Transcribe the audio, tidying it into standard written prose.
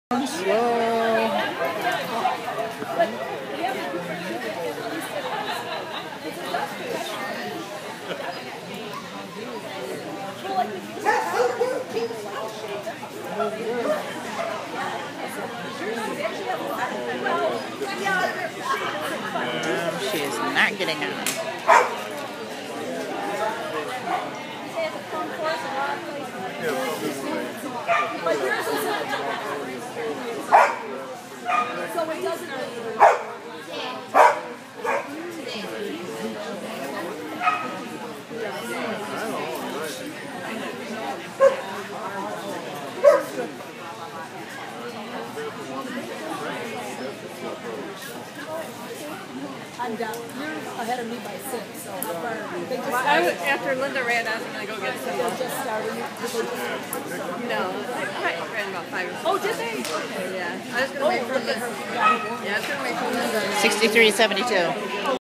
She is not getting on. So it doesn't. I'm down. You're ahead of me by 6. So after Linda ran, I was going to go get some. Just started. No, I ran about 5 or 6. Oh, did they? Yeah. I was going to wait for Linda. Yeah, I was going to wait for Linda. 63-72.